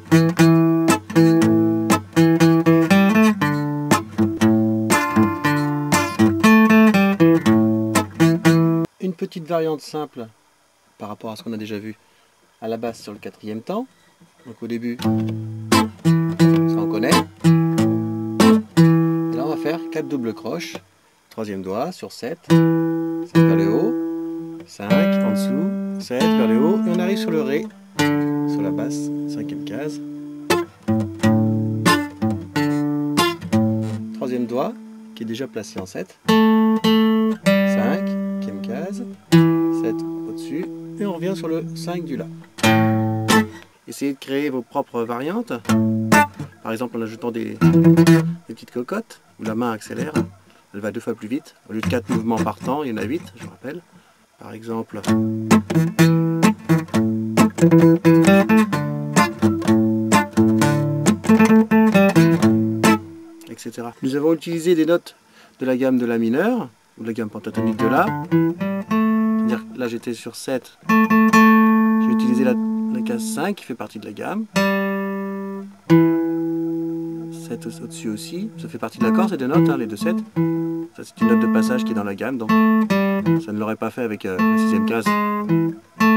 Une petite variante simple par rapport à ce qu'on a déjà vu à la basse sur le 4e temps. Donc au début, ça on connaît. Et là on va faire 4 doubles croches. 3e doigt sur 7, 7 vers le haut, 5 en dessous, 7 vers le haut, et on arrive sur le Ré, sur la basse, 5e case. 3e doigt qui est déjà placé en 7, 5e case, 7 au-dessus, et on revient sur le 5 du La. Essayez de créer vos propres variantes, par exemple en ajoutant des petites cocottes, où la main accélère, elle va 2 fois plus vite. Au lieu de 4 mouvements par temps, il y en a 8, je vous rappelle. Par exemple, etc. Nous avons utilisé des notes de la gamme de La mineur, ou de la gamme pentatonique de La. C'est-à-dire que là j'étais sur 7, j'ai utilisé la case 5 qui fait partie de la gamme. 7 au-dessus aussi, ça fait partie de l'accord, ces deux notes, hein, les deux 7. Ça c'est une note de passage qui est dans la gamme, donc ça ne l'aurait pas fait avec la 6e case.